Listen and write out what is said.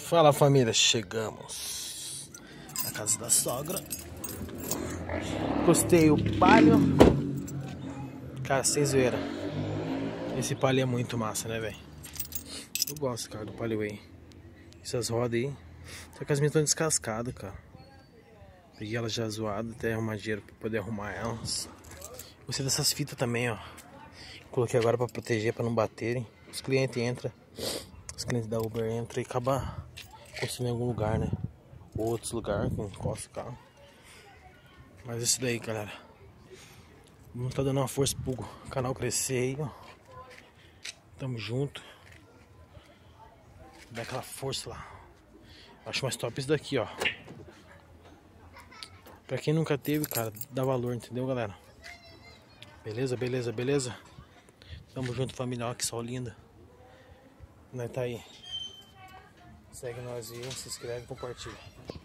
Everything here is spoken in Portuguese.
Fala família, chegamos na casa da sogra. Gostei o Palio. Cara, sem zoeira, esse Palio é muito massa, né, velho? Eu gosto, cara, do Palio aí. Essas rodas aí. Só que as minhas estão descascadas, cara. Peguei elas já zoadas, até arrumar dinheiro pra poder arrumar elas. Gostei dessas fitas também, ó. Coloquei agora pra proteger, pra não baterem. Os clientes entram, os clientes da Uber entram e acabam encostando em algum lugar, né? Ou outros lugares que encosta o carro. Mas isso daí, galera. Vamos tá dando uma força pro canal crescer aí, ó. Tamo junto. Dá aquela força lá. Acho mais top isso daqui, ó. Pra quem nunca teve, cara, dá valor, entendeu, galera? Beleza, beleza, beleza? Tamo junto, família. Ó, que sol linda. Nós tá aí. Segue nós aí, se inscreve e compartilha.